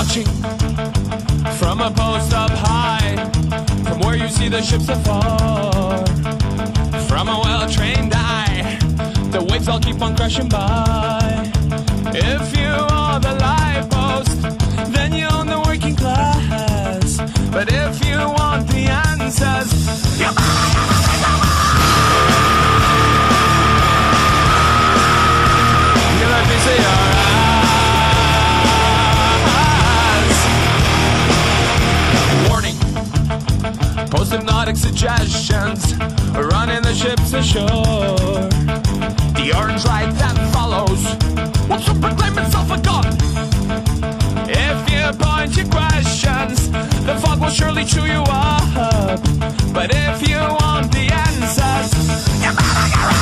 watching from a post up high, from where you see the ships afar, from a well-trained eye, the waves all keep on crashing by. If you are the life post, then you own the working class. But if you want the answers, you let me see your eyes. Warning, post-hypnotic suggestions, running the ships ashore. The orange light that follows will soon proclaim itself a god. If you point your questions, the fog will surely chew you up. But if you want the answers, you better get ready.